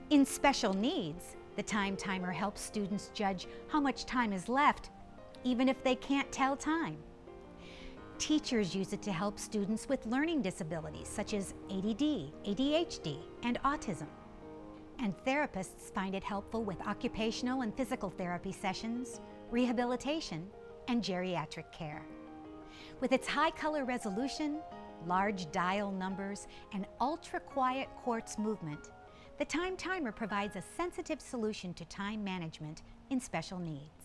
In special needs, the time timer helps students judge how much time is left, even if they can't tell time. Teachers use it to help students with learning disabilities such as ADD, ADHD, and autism. And therapists find it helpful with occupational and physical therapy sessions, rehabilitation, and geriatric care. With its high color resolution, large dial numbers, and ultra-quiet quartz movement, the time timer provides a sensitive solution to time management in special need.